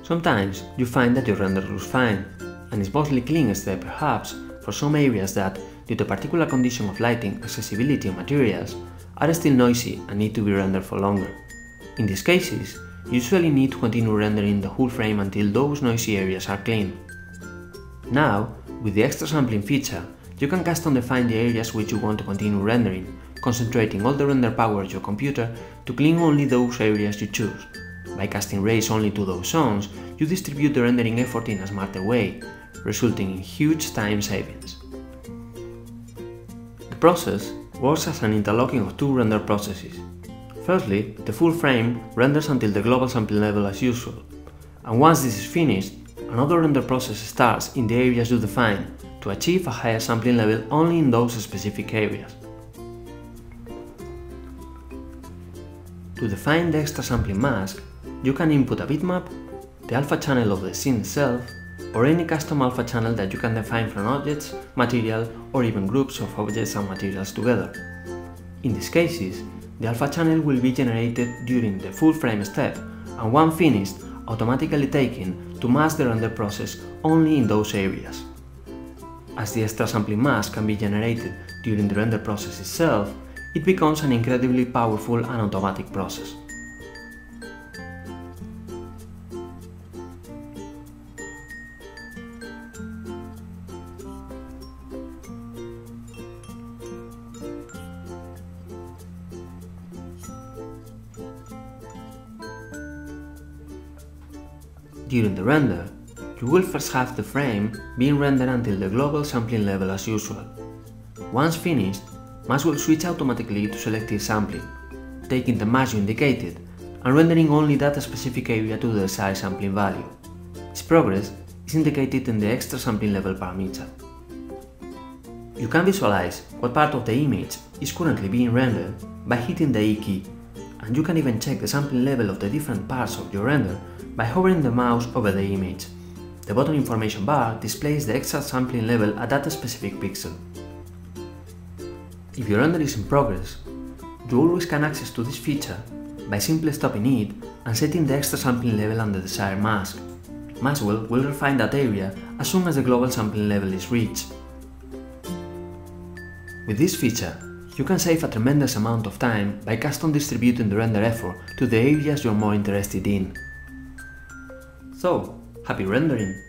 Sometimes you find that your render looks fine, and is mostly clean except perhaps for some areas that, due to particular condition of lighting, accessibility or materials, are still noisy and need to be rendered for longer. In these cases, you usually need to continue rendering the whole frame until those noisy areas are clean. Now, with the extra sampling feature, you can custom define the areas which you want to continue rendering, concentrating all the render power of your computer to clean only those areas you choose. By casting rays only to those zones, you distribute the rendering effort in a smarter way, resulting in huge time savings. The process works as an interlocking of two render processes. Firstly, the full frame renders until the global sampling level as usual, and once this is finished, another render process starts in the areas you define to achieve a higher sampling level only in those specific areas. To define the extra sampling mask, you can input a bitmap, the alpha channel of the scene itself, or any custom alpha channel that you can define from objects, material, or even groups of objects and materials together. In these cases, the alpha channel will be generated during the full frame step, and when finished, automatically taken to mask the render process only in those areas. As the extra sampling mask can be generated during the render process itself, it becomes an incredibly powerful and automatic process. During the render, you will first have the frame being rendered until the global sampling level as usual. Once finished, Maxwell will switch automatically to selective sampling, taking the mask you indicated and rendering only that specific area to the desired sampling value. Its progress is indicated in the extra sampling level parameter. You can visualize what part of the image is currently being rendered by hitting the E key, and you can even check the sampling level of the different parts of your render by hovering the mouse over the image. The bottom information bar displays the exact sampling level at that specific pixel. If your render is in progress, you always can access to this feature by simply stopping it and setting the extra sampling level on the desired mask. Maxwell will refine that area as soon as the global sampling level is reached. With this feature, you can save a tremendous amount of time by custom distributing the render effort to the areas you're more interested in. So, happy rendering!